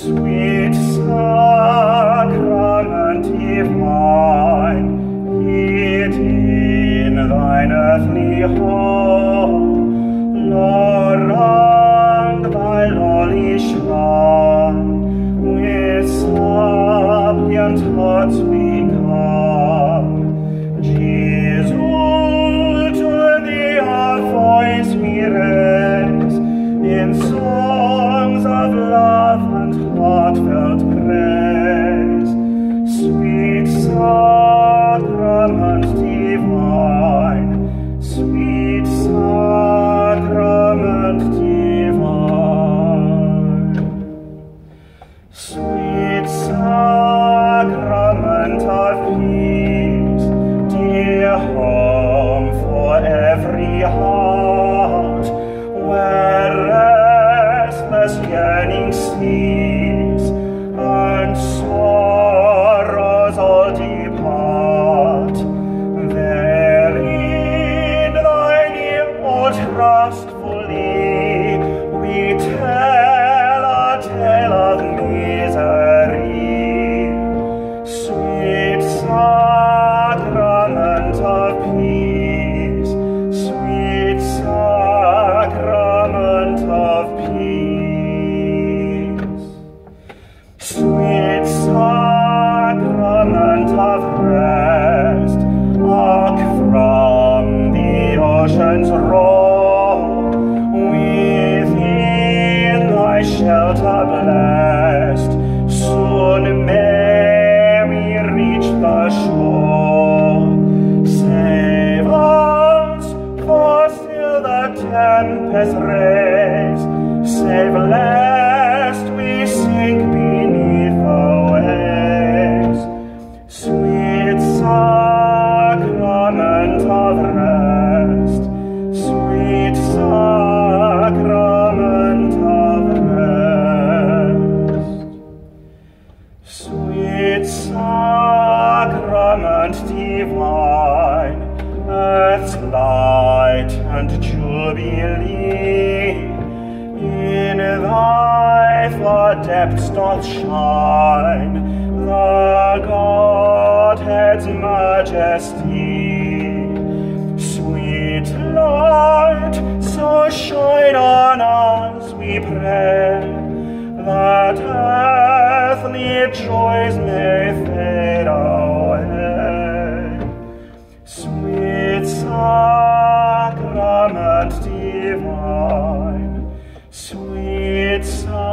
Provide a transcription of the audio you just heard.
Sweet Sacrament divine, hid in thine earthly home, Lord, round thy lowly shrine, with suppliant hearts we come. Jesus, to thee our voice we raise, in songs of love and heartfelt praise. Sweet Sacrament divine, sweet Sacrament divine, sweet Sacrament of peace, dear home for every heart, where restless yearning cease and sorrows all depart. Therein thine ear, O trustfully, we tell a tale of misery. Sweet Sacrament of peace, sweet Sacrament of peace, sweet Sacrament of rest, arc from the ocean's roar, within thy shelter blessed, soon may we reach the shore. Save us, for still the tempest raves, save lest we sink beneath the waves. Sweet Sacrament of rest, sweet Sacrament of rest, sweet Sacrament divine, earth's light and jubilee, in thy far depths doth shine the Godhead's majesty. Sweet light, so shine on us, we pray, that earthly joys may fade away. Sweet Sacrament divine, sweet Sacrament